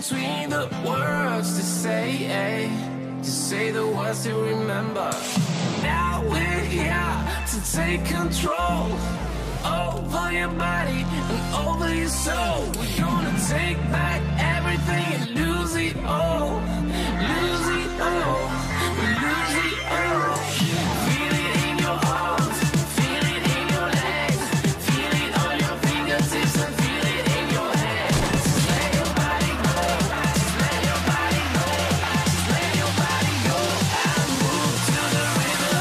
between the words to say the words to remember. Now we're here to take control over your body and over your soul. We're gonna take back everything and lose it all. Lose it all. We lose it all. Feel it in your arms, feel it in your legs, feel it on your fingertips and feel it in your head. Just let your body go, just let your body go, just let your body go and move to the rhythm.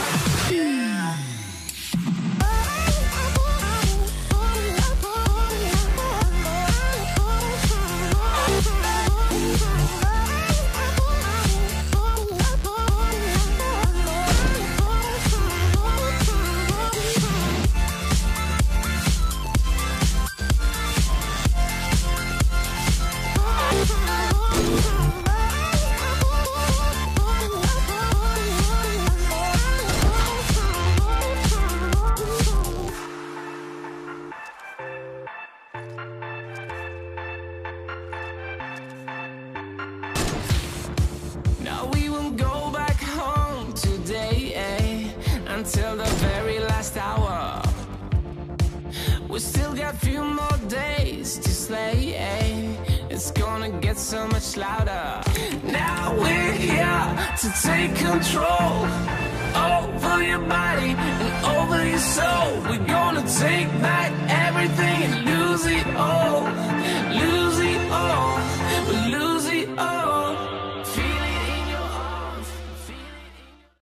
Now we won't go back home today, until the very last hour. We still got few more days to slay, it's gonna get so much louder. Now we're here to take control over your body and over your soul. We're gonna take back